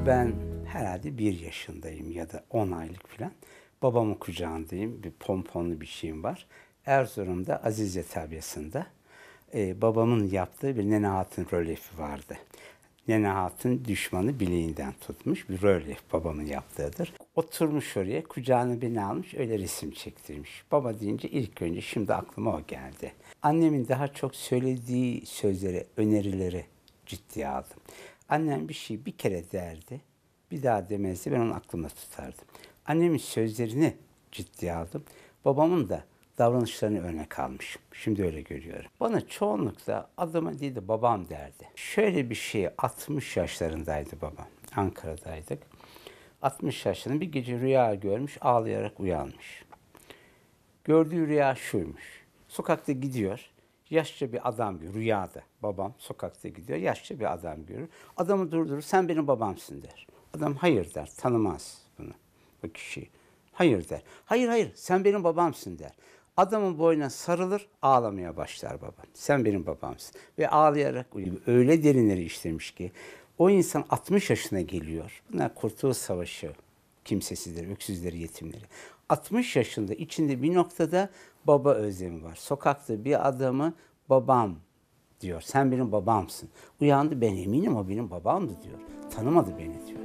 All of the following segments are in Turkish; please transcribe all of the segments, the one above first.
Ben herhalde 1 yaşındayım ya da 10 aylık falan. Babamın kucağındayım. Bir pomponlu bir şeyim var. Erzurum'da Azize Tabyası'nda babamın yaptığı bir Nene Hatun rölyefi vardı. Nene Hatun düşmanı bileğinden tutmuş bir rölyef babamın yaptığıdır. Oturmuş oraya, kucağına beni almış, öyle resim çektirmiş. Baba deyince ilk önce şimdi aklıma o geldi. Annemin daha çok söylediği sözleri, önerileri ciddiye aldım. Annem bir şey bir kere derdi, bir daha demezdi, ben onu aklımda tutardım. Annemin sözlerini ciddiye aldım. Babamın da davranışlarını örnek almışım. Şimdi öyle görüyorum. Bana çoğunlukla adıma değil de babam derdi. Şöyle bir şey, 60 yaşlarındaydı babam. Ankara'daydık. 60 yaşında bir gece rüya görmüş, ağlayarak uyanmış. Gördüğü rüya şuymuş. Sokakta gidiyor. Yaşça bir adam görüyor. Rüyada babam sokakta gidiyor. Yaşça bir adam görür. Adamı durdurur. Sen benim babamsın der. Adam hayır der. Tanımaz bunu. Bu kişiyi. Hayır der. Hayır hayır sen benim babamsın der. Adamın boynuna sarılır, ağlamaya başlar babam. Sen benim babamsın. Ve ağlayarak uyuyor. Öyle derinleri işlemiş ki o insan 60 yaşına geliyor. Bunlar Kurtuluş Savaşı kimsesizleri, öksüzleri, yetimleri. 60 yaşında içinde bir noktada baba özlemi var. Sokakta bir adamı babam diyor. Sen benim babamsın. Uyandı, ben eminim o benim babamdı diyor. Tanımadı beni diyor.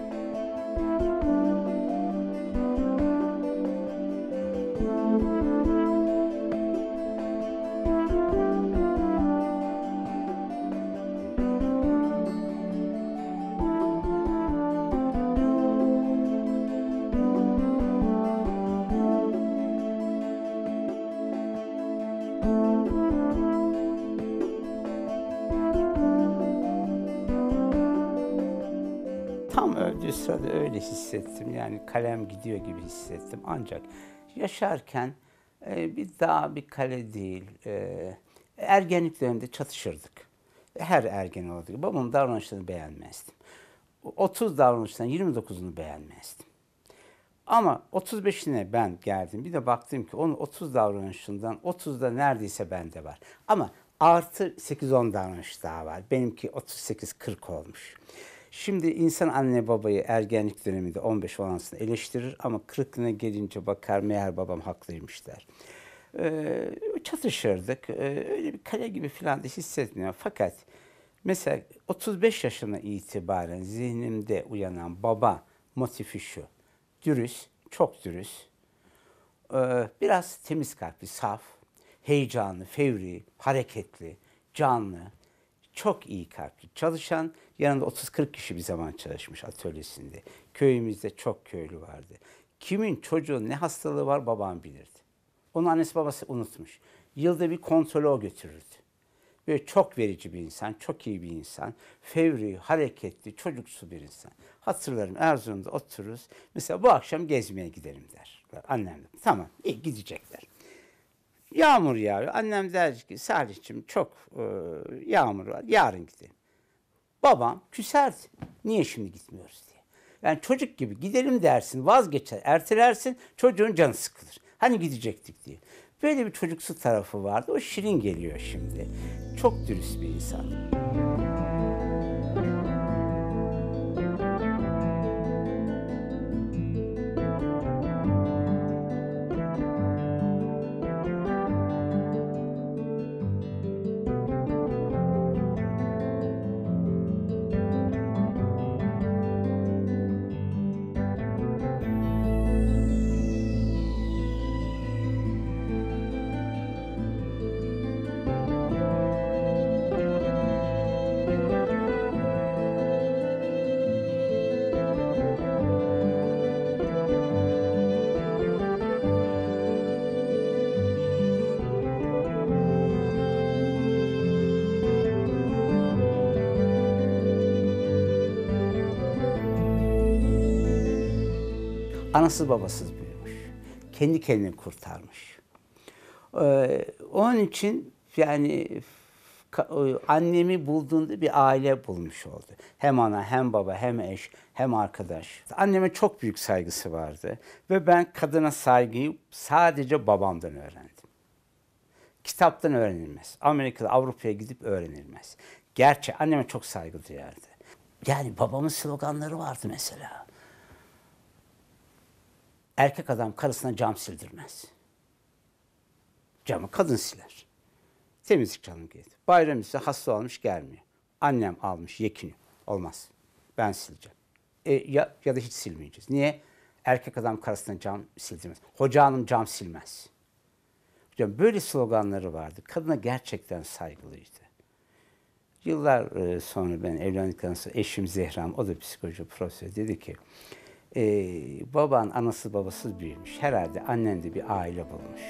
Tam öldüğü sırada öyle hissettim. Yani kalem gidiyor gibi hissettim. Ancak yaşarken bir dağ, bir kale değil. Ergenlik döneminde çatışırdık. Her ergen olduğu gibi. Babamın davranışlarını beğenmezdim. 30 davranıştan 29'unu beğenmezdim. Ama 35'ine ben geldim. Bir de baktım ki onun 30 davranışından 30'da neredeyse bende var. Ama artı 8-10 davranış daha var. Benimki 38-40 olmuş. Şimdi insan anne babayı ergenlik döneminde 15-16'sında eleştirir ama 40'ına gelince bakar meğer babam haklıymış der. Çatışırdık. Öyle bir kale gibi falan da hissetmiyorum. Fakat mesela 35 yaşına itibaren zihnimde uyanan baba motifi şu. Dürüst, çok dürüst. Biraz temiz kalpli, saf, heyecanlı, fevri, hareketli, canlı, çok iyi kalpli, çalışan, yanında 30-40 kişi bir zaman çalışmış atölyesinde. Köyümüzde çok köylü vardı. Kimin çocuğun ne hastalığı var babam bilirdi. Onun annesi babası unutmuş. Yılda bir kontrolü o götürürdü. Böyle çok verici bir insan, çok iyi bir insan, fevri, hareketli, çocuksu bir insan. Hatırlarım Erzurum'da otururuz. Mesela bu akşam gezmeye gidelim der. Annem de tamam iyi gidecekler. Yağmur yağıyor. Annem der ki Salih'cim çok yağmur var. Yarın gidelim. Babam küserdi. Niye şimdi gitmiyoruz diye. Yani çocuk gibi gidelim dersin, vazgeçer, ertelersin, çocuğun canı sıkılır. Hani gidecektik diye. Böyle bir çocuksu tarafı vardı. O şirin geliyor şimdi. Çok dürüst bir insan. Anasız babasız büyümüş. Kendi kendini kurtarmış. Onun için yani annemi bulduğunda bir aile bulmuş oldu. Hem ana, hem baba, hem eş, hem arkadaş. Anneme çok büyük saygısı vardı. Ve ben kadına saygıyı sadece babamdan öğrendim. Kitaptan öğrenilmez. Amerika'da, Avrupa'ya gidip öğrenilmez. Gerçi anneme çok saygı duyardı. Yani babamın sloganları vardı mesela. Erkek adam karısına cam sildirmez. Camı kadın siler. Temizlik canım geldi. Bayram ise hasta olmuş gelmiyor. Annem almış yekini. Olmaz. Ben sileceğim. Ya da hiç silmeyeceğiz. Niye? Erkek adam karısına cam sildirmez. Hoca hanım cam silmez. Hocam böyle sloganları vardı. Kadına gerçekten saygılıydı. Yıllar sonra ben evlendikten sonra eşim Zehram, o da psikoloji profesörü, dedi ki baban anasız babasız büyümüş. Herhalde annen de bir aile bulmuş.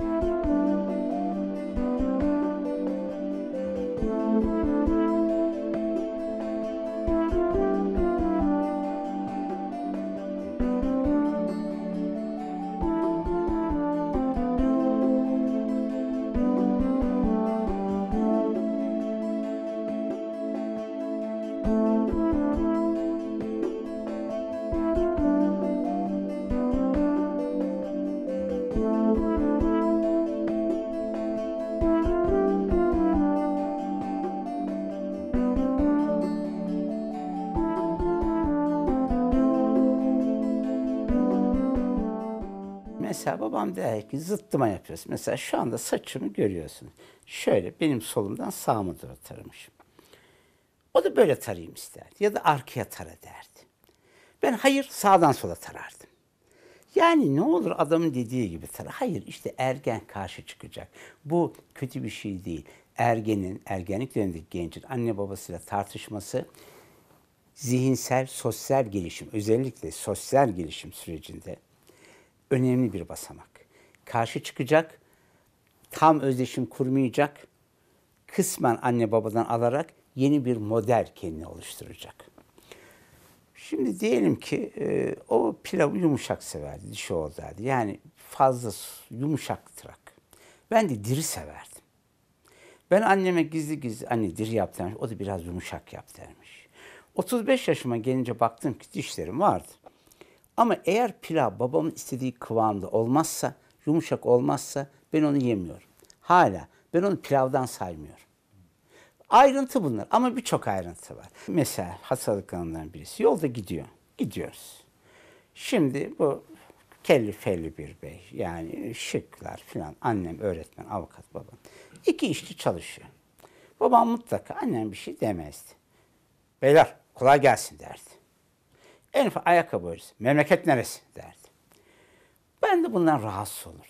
Mesela babam der ki zıttıma yapıyorsun. Mesela şu anda saçımı görüyorsunuz. Şöyle benim solumdan sağıma doğru taramışım. O da böyle tarayayım isterdi. Ya da arkaya tara derdi. Ben hayır sağdan sola tarardım. Yani ne olur adamın dediği gibi tara. Hayır işte ergen karşı çıkacak. Bu kötü bir şey değil. Ergenlik dönemindeki gencin anne babasıyla tartışması zihinsel, sosyal gelişim, özellikle sosyal gelişim sürecinde önemli bir basamak. Karşı çıkacak, tam özdeşim kurmayacak, kısmen anne babadan alarak yeni bir model kendini oluşturacak. Şimdi diyelim ki o pilavı yumuşak severdi, dişi oradaydı. Yani fazla yumuşak tırak. Ben de diri severdim. Ben anneme gizli gizli anne diri yap demiş, o da biraz yumuşak yap dermiş. 35 yaşıma gelince baktım ki dişlerim vardı. Ama eğer pilav babamın istediği kıvamda olmazsa, yumuşak olmazsa ben onu yemiyorum. Hala ben onu pilavdan saymıyorum. Ayrıntı bunlar ama birçok ayrıntı var. Mesela hastalıklarından birisi yolda gidiyor. Gidiyoruz. Şimdi bu kelli felli bir bey, yani şıklar filan, annem öğretmen, avukat, babam. 2 işte çalışıyor. Babam mutlaka annem bir şey demezdi. Beyler kolay gelsin derdi. En ufak ayakkabı öylesi. Memleket neresi derdi. Ben de bundan rahatsız olurdum.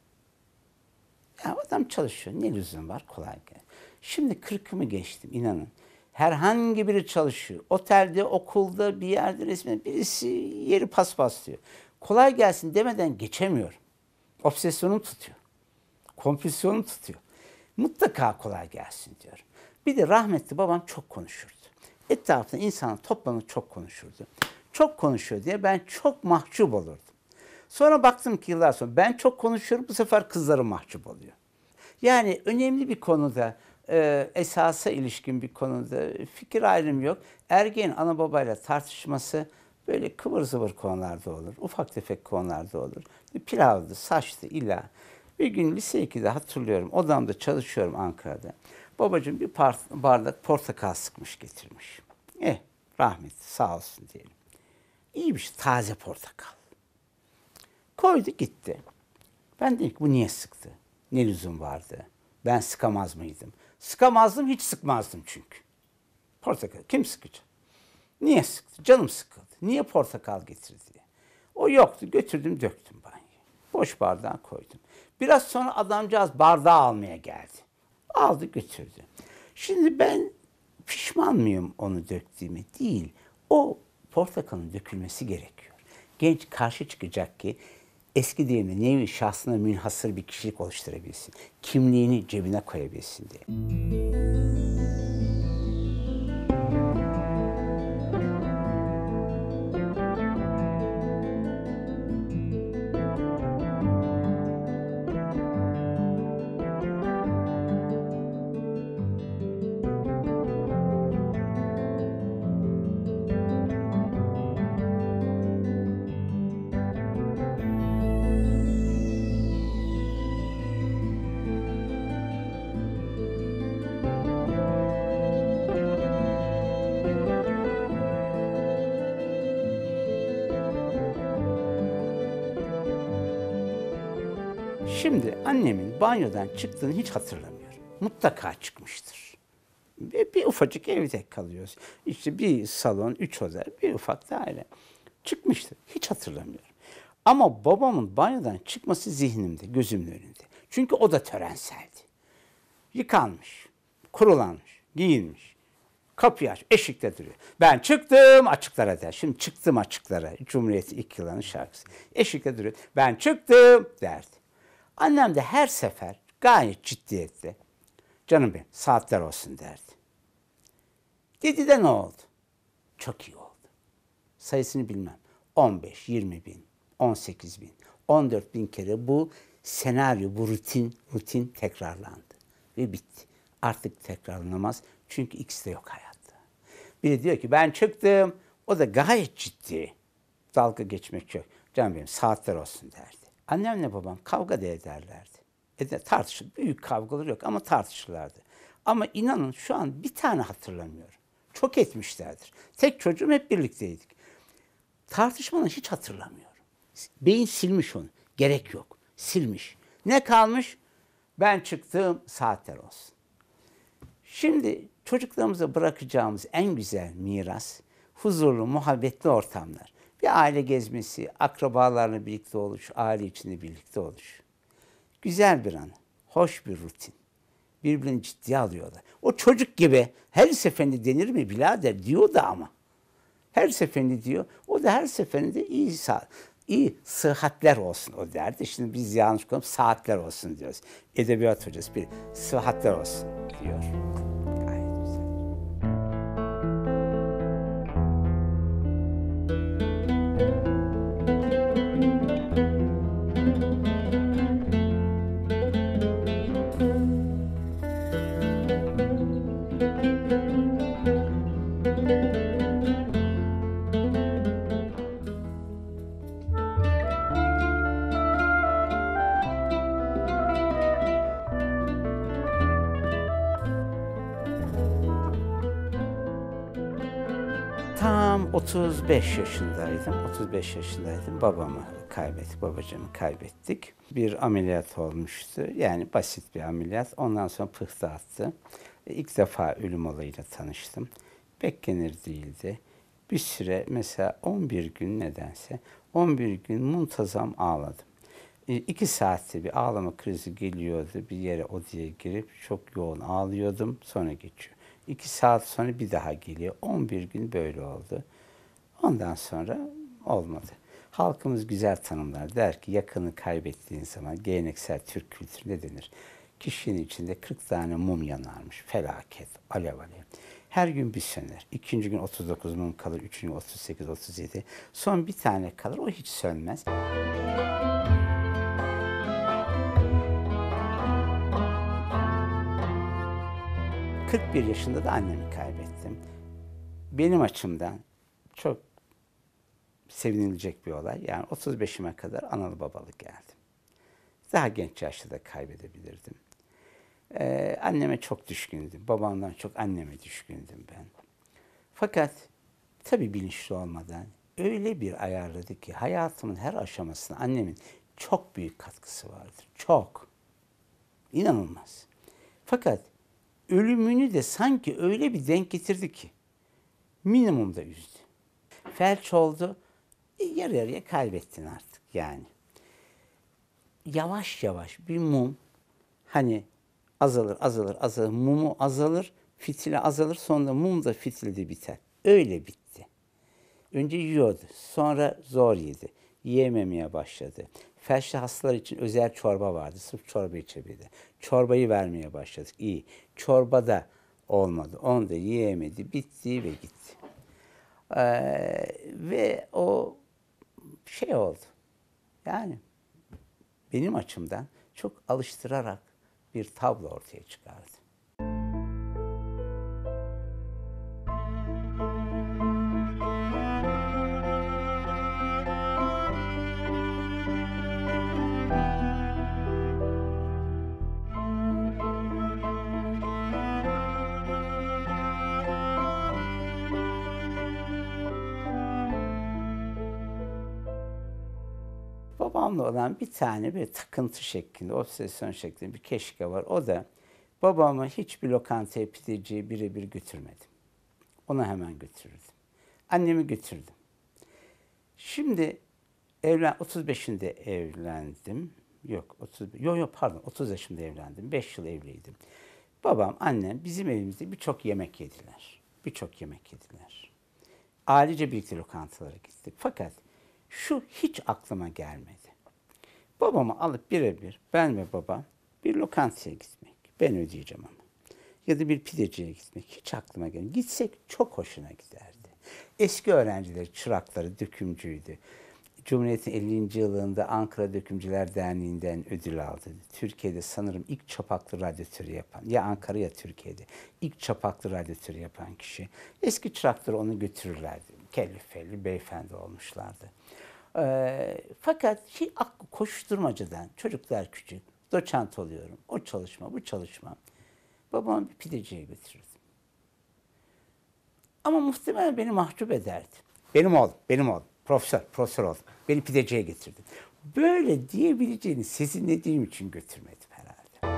Ya adam çalışıyor. Ne lüzum var? Kolay gelsin. Şimdi 40'ımı geçtim inanın. Herhangi biri çalışıyor. Otelde, okulda, bir yerde resmen birisi yeri paspaslıyor. Kolay gelsin demeden geçemiyorum. Obsesyonum tutuyor. Kompulsiyonum tutuyor. Mutlaka kolay gelsin diyorum. Bir de rahmetli babam çok konuşurdu. Etrafında insanlar toplanıp çok konuşurdu. Çok konuşuyor diye ben çok mahcup olurdum. Sonra baktım ki yıllar sonra ben çok konuşuyorum, bu sefer kızlarım mahcup oluyor. Yani önemli bir konuda, esasa ilişkin bir konuda fikir ayrımı yok. Ergen ana babayla tartışması böyle kıvır zıvır konularda olur. Ufak tefek konularda olur. Pilavdı, saçtı illa. Bir gün lise 2'de hatırlıyorum, odamda çalışıyorum Ankara'da. Babacığım bir bardak portakal sıkmış getirmiş. Rahmetli sağ olsun diyelim. İyiymiş, taze portakal. Koydu gitti. Ben dedim ki bu niye sıktı? Ne lüzum vardı? Ben sıkamaz mıydım? Sıkamazdım, hiç sıkmazdım çünkü. Portakal kim sıkacak? Niye sıktı? Canım sıkıldı. Niye portakal getirdi diye. O yoktu. Götürdüm döktüm banyoya. Boş bardağa koydum. Biraz sonra adamcağız bardağı almaya geldi. Aldı götürdü. Şimdi ben pişman mıyım onu döktüğüme? Değil. O portakalın dökülmesi gerekiyor. Genç karşı çıkacak ki eski deyimle nevi şahsına münhasır bir kişilik oluşturabilsin. Kimliğini cebine koyabilsin diye. Şimdi annemin banyodan çıktığını hiç hatırlamıyorum. Mutlaka çıkmıştır. Bir ufacık evde kalıyoruz. İşte bir salon, 3 oda, bir ufak daire. Çıkmıştır. Hiç hatırlamıyorum. Ama babamın banyodan çıkması zihnimde, gözümün önünde. Çünkü o da törenseldi. Yıkanmış, kurulanmış, giyinmiş. Kapıyı aç, eşikte duruyor. Ben çıktım açıklara der. Şimdi çıktım açıklara. Cumhuriyet'in ilk yıllarının şarkısı. Eşikte duruyor. Ben çıktım derdi. Annem de her sefer gayet ciddiyetle canım benim saatler olsun derdi. Dedi de ne oldu? Çok iyi oldu. Sayısını bilmem. 15, 20 bin, 18 bin, 14 bin kere bu senaryo, bu rutin tekrarlandı. Ve bitti. Artık tekrarlanamaz. Çünkü ikisi de yok hayatta. Biri diyor ki ben çıktım. O da gayet ciddi. Dalga geçmek yok. Canım benim saatler olsun derdi. Annemle babam kavga da ederlerdi. Tartışır. Büyük kavgaları yok ama tartışırlardı. Ama inanın şu an bir tane hatırlamıyorum. Çok etmişlerdir. Tek çocuğum hep birlikteydik. Tartışmanı hiç hatırlamıyorum. Beyin silmiş onu. Gerek yok. Silmiş. Ne kalmış? Ben çıktım, saatler olsun. Şimdi çocuklarımıza bırakacağımız en güzel miras, huzurlu, muhabbetli ortamlar. Bir aile gezmesi, akrabalarla birlikte oluş, aile içinde birlikte oluş. Güzel bir an, hoş bir rutin. Birbirini ciddiye alıyorlar. O çocuk gibi her seferinde denir mi birader diyor da ama. Her seferinde diyor. O da her seferinde iyi sıhhatler olsun o derdi. Şimdi biz yanlış konuşuyoruz, saatler olsun diyoruz. Edebiyat hocası bir sıhhatler olsun diyor. Gayet güzel. Tam 35 yaşındaydım. 35 yaşındaydım. Babamı kaybettik, babacığımı kaybettik. Bir ameliyat olmuştu. Yani basit bir ameliyat. Ondan sonra pıhtı attı. İlk defa ölüm olayıyla tanıştım. Beklenir değildi. Bir süre mesela 11 gün nedense 11 gün muntazam ağladım. 2 saatte bir ağlama krizi geliyordu. Bir yere odaya girip çok yoğun ağlıyordum. Sonra geçiyor. 2 saat sonra bir daha geliyor. 11 gün böyle oldu. Ondan sonra olmadı. Halkımız güzel tanımlar. Der ki yakını kaybettiğin zaman geleneksel Türk kültüründe denir. Kişinin içinde 40 tane mum yanarmış. Felaket, alev alev. Her gün bir söner. İkinci gün 39 mum kalır. Üçüncü gün 38, 37. Son bir tane kalır. O hiç sönmez. 41 yaşında da annemi kaybettim. Benim açımdan çok sevinilecek bir olay. Yani 35'ime kadar analı babalı geldim. Daha genç yaşta da kaybedebilirdim. Anneme çok düşkündüm. Babamdan çok anneme düşkündüm ben. Fakat tabii bilinçli olmadan öyle bir ayarladı ki hayatımın her aşamasında annemin çok büyük katkısı vardır. Çok. İnanılmaz. Fakat ölümünü de sanki öyle bir denk getirdi ki minimumda üzdü. Felç oldu, yarı yarıya kaybettin artık yani. Yavaş yavaş bir mum hani azalır, mumu azalır, fitili azalır, sonra mum da fitilde biter. Öyle bitti. Önce yiyordu, sonra zor yedi. Yiyememeye başladı. Felçli hastalar için özel çorba vardı. Sırf çorba içebildi. Çorbayı vermeye başladık. İyi. Çorba da olmadı. Onu da yiyemedi. Bitti ve gitti. Ve o şey oldu. Yani benim açımdan çok alıştırarak bir tablo ortaya çıkardı. babamla olan bir tane bir takıntı şeklinde, obsesyon şeklinde bir keşke var. O da babamı hiçbir lokantaya, pideciye birebir götürmedim. Ona hemen götürürdüm. Annemi götürdüm. Şimdi 35'inde evlendim. Yok, 30 yaşında evlendim. 5 yıl evliydim. Babam, annem bizim evimizde birçok yemek yediler. Birçok yemek yediler. Ailece birlikte lokantalara gittik. Fakat şu hiç aklıma gelmedi. Babamı alıp birebir ben ve babam bir lokantaya gitmek. Ben ödeyeceğim ama. Ya da bir pideciye gitmek hiç aklıma gelmedi. Gitsek çok hoşuna giderdi. Eski öğrencileri, çırakları, dökümcüydü. Cumhuriyet'in 50. yılında Ankara Dökümcüler Derneği'nden ödül aldı. Türkiye'de sanırım ilk çapaklı radyatörü yapan, ya Ankara ya Türkiye'de ilk çapaklı radyatörü yapan kişi. Eski çırakları onu götürürlerdi. Kellifeli beyefendi olmuşlardı. Fakat koşturmacadan, çocuklar küçük, doçent oluyorum, o çalışma, bu çalışma. Babamı bir pideciye götürürdüm. Ama muhtemelen beni mahcup ederdi. Benim oğlum. Profesör oldum. Beni pideciye getirdi. Böyle diyebileceğini sezinlediğim için götürmedim herhalde.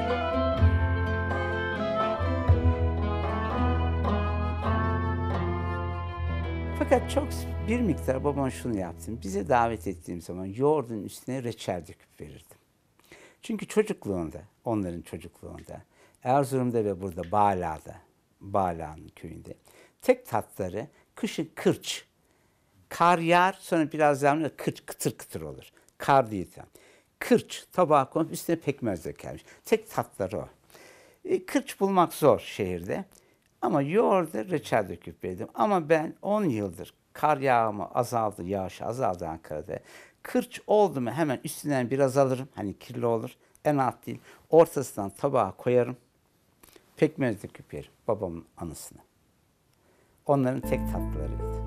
Fakat çok bir miktar babam şunu yaptı. Bize davet ettiğim zaman yoğurdun üstüne reçel döküp verirdim. Çünkü çocukluğunda, onların çocukluğunda, Erzurum'da ve burada Bağla'nın köyünde tek tatları kışın kırç. Kar yağar, sonra biraz daha kıtır kıtır olur. Kar değil tam. Kırç, tabağa konup üstüne pekmez dökermiş. Tek tatları o. Kırç bulmak zor şehirde. Ama yoğurda reçel döküp verdim. Ama ben 10 yıldır kar yağımı azaldı, yağış azaldı Ankara'da. Kırç oldu mu hemen üstünden biraz alırım. Hani kirli olur. En alt değil. Ortasından tabağa koyarım. Pekmez döküp yerim babamın anısına. Onların tek tatlılarıydı.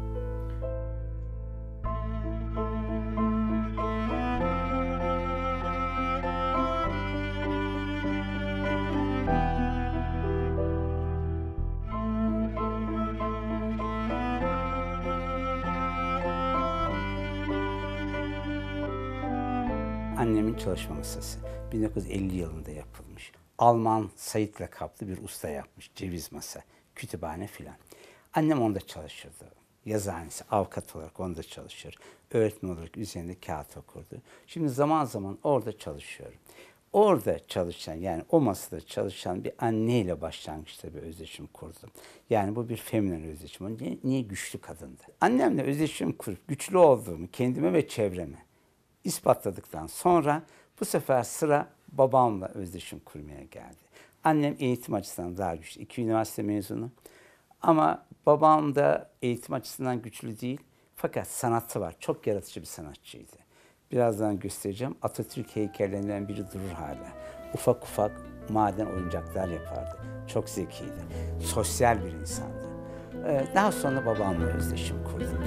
Annemin çalışma masası. 1950 yılında yapılmış. Alman Said lakaplı bir usta yapmış. Ceviz masa, kütüphane filan. Annem onda çalışırdı. Yazıhanesi, avukat olarak onda çalışır. Öğretmen olarak üzerinde kağıt okurdu. Şimdi zaman zaman orada çalışıyorum. Orada çalışan, yani o masada çalışan bir anneyle başlangıçta bir özdeşim kurdum. Yani bu bir feminen özdeşim. Niye güçlü kadındı? Annemle özdeşim kurup güçlü olduğumu kendime ve çevreme ispatladıktan sonra bu sefer sıra babamla özdeşim kurmaya geldi. Annem eğitim açısından daha güçlü. 2 üniversite mezunu. Ama babam da eğitim açısından güçlü değil. Fakat sanatı var. Çok yaratıcı bir sanatçıydı. Birazdan göstereceğim. Atatürk heykellerinden biri durur hala. Ufak ufak maden oyuncaklar yapardı. Çok zekiydi. Sosyal bir insandı. Daha sonra babamla özdeşim kurdum.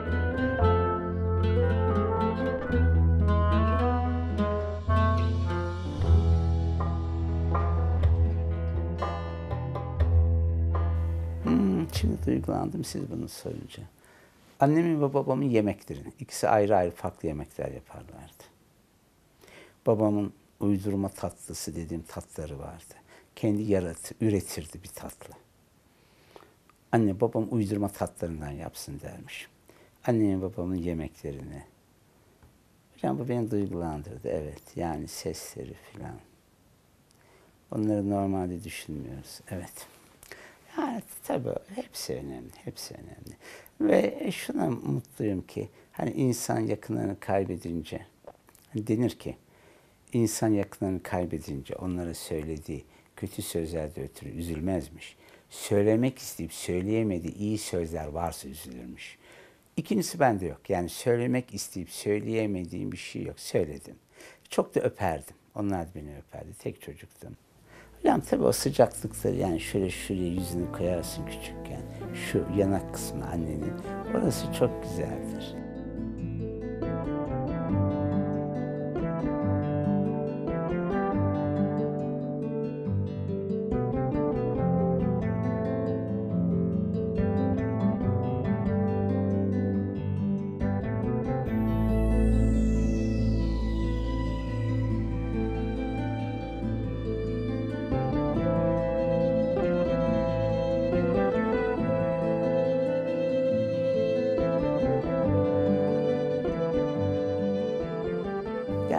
Şimdi duygulandım siz bunu sorunca. Annemin ve babamın yemeklerini, ikisi ayrı ayrı farklı yemekler yaparlardı. Babamın uydurma tatlısı dediğim tatları vardı. Kendi üretirdi bir tatlı. Anne babam uydurma tatlarından yapsın dermiş. Annemin babamın yemeklerini. Hocam bu beni duygulandırdı, evet. Yani sesleri filan. Onları normalde düşünmüyoruz, evet. Yani tabii hepsi önemli, hepsi önemli. Ve şuna mutluyum ki, hani insan yakınlarını kaybedince, hani denir ki, insan yakınlarını kaybedince onlara söylediği kötü sözlerde ötürü üzülmezmiş. Söylemek isteyip söyleyemediği iyi sözler varsa üzülürmüş. İkincisi bende yok. Yani söylemek isteyip söyleyemediğim bir şey yok. Söyledim. Çok da öperdim. Onlar da beni öperdi. Tek çocuktum. Hocam tabii o sıcaklıkları, yani şöyle şuraya yüzünü koyarsın küçükken. Şu yanak kısmı annenin. Orası çok güzeldir.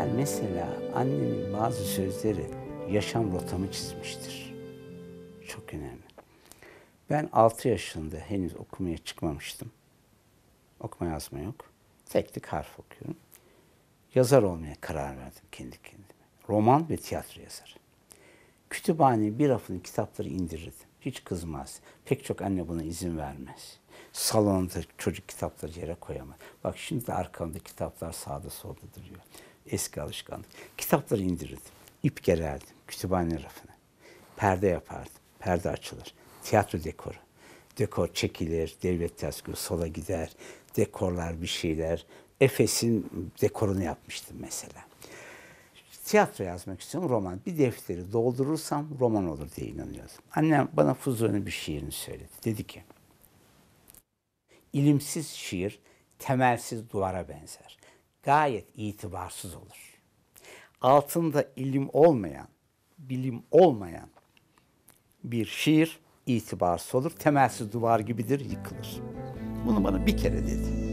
mesela annemin bazı sözleri yaşam rotamı çizmiştir. Çok önemli. Ben 6 yaşında henüz okumaya çıkmamıştım. Okuma yazma yok. Tek harf okuyorum. Yazar olmaya karar verdim kendi kendime. Roman ve tiyatro yazarı. Kütüphaneye bir rafının kitapları indirirdim. Hiç kızmaz. Pek çok anne buna izin vermez. Salonda çocuk kitapları yere koyamaz. Bak şimdi de arkamda kitaplar sağda solda duruyor. Eski alışkanlık. Kitapları indirirdim. İp gererdim kütüphane rafına. Perde yapardım. Perde açılır. Tiyatro dekoru. Dekor çekilir, devlet tiyatrosu sola gider. Dekorlar bir şeyler. Efes'in dekorunu yapmıştım mesela. Tiyatro yazmak istiyorum, roman. Bir defteri doldurursam roman olur diye inanıyordum. Annem bana Fuzuli'nin bir şiirini söyledi. Dedi ki, ilimsiz şiir temelsiz duvara benzer. Gayet itibarsız olur. Altında ilim olmayan, bilim olmayan bir şiir itibarsız olur. Temelsiz duvar gibidir, yıkılır. Bunu bana bir kere dedi.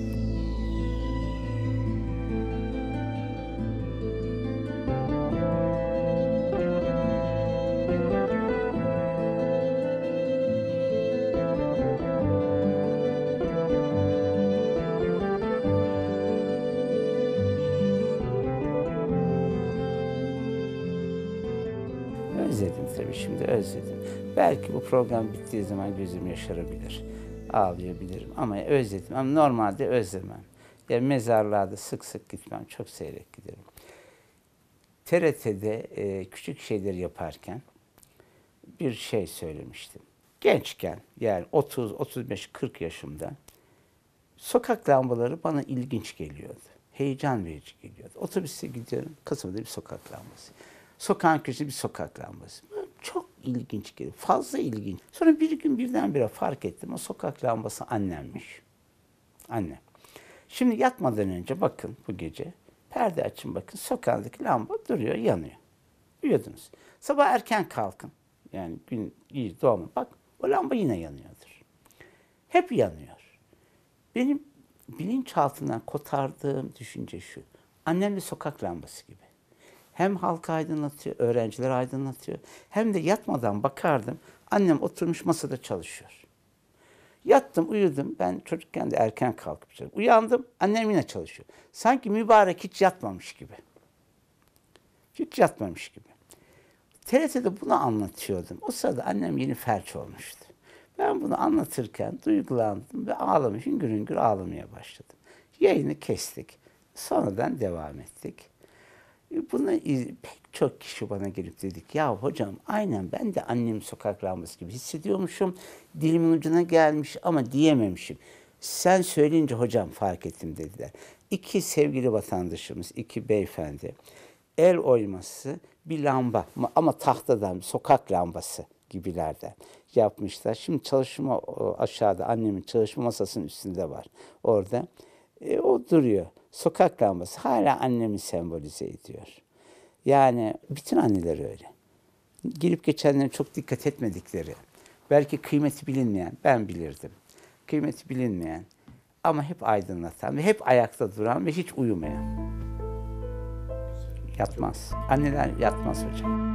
Özledim tabii, şimdi özledim. Belki bu program bittiği zaman gözüm yaşarabilir, ağlayabilirim ama özledim. Ama normalde özlemem. Yani mezarlarda sık sık gitmem, çok seyrek giderim. TRT'de küçük şeyler yaparken bir şey söylemiştim. Gençken, yani 30, 35, 40 yaşımda sokak lambaları bana ilginç geliyordu. Heyecan verici geliyordu. Otobüste gidiyorum, kasabada bir sokak lambası. Sokağın köşesinde bir sokak lambası. Çok ilginç geliyor. Fazla ilginç. Sonra bir gün birdenbire fark ettim. O sokak lambası annemmiş. Annem. Şimdi yatmadan önce bakın bu gece. Perde açın bakın. Sokaktaki lamba duruyor, yanıyor. Uyudunuz. Sabah erken kalkın. Yani gün iyi doğma. Bak o lamba yine yanıyordur. Hep yanıyor. Benim bilinçaltından kotardığım düşünce şu. Annem de sokak lambası gibi. Hem halkı aydınlatıyor, öğrencileri aydınlatıyor. Hem de yatmadan bakardım. Annem oturmuş masada çalışıyor. Yattım, uyudum. Ben çocukken de erken kalkıp çalışıyorum. Uyandım, annem yine çalışıyor. Sanki mübarek hiç yatmamış gibi. Hiç yatmamış gibi. TRT'de bunu anlatıyordum. O sırada annem yeni felç olmuştu. Ben bunu anlatırken duygulandım ve ağlamış, hüngür hüngür ağlamaya başladım. Yayını kestik. Sonradan devam ettik. Bunu pek çok kişi bana gelip dedik, ya hocam aynen ben de annem sokak lambası gibi hissediyormuşum. Dilimin ucuna gelmiş ama diyememişim. Sen söyleyince hocam fark ettim dediler. İki sevgili vatandaşımız, iki beyefendi el oyması bir lamba ama tahtadan, sokak lambası gibilerden yapmışlar. Şimdi çalışma aşağıda, annemin çalışma masasının üstünde var. Orada o duruyor. Sokak lambası hala annemi sembolize ediyor. Yani bütün anneler öyle. Gelip geçenlerin çok dikkat etmedikleri, belki kıymeti bilinmeyen, ben bilirdim. Kıymeti bilinmeyen ama hep aydınlatan ve hep ayakta duran ve hiç uyumayan. Yatmaz. Anneler yatmaz hocam.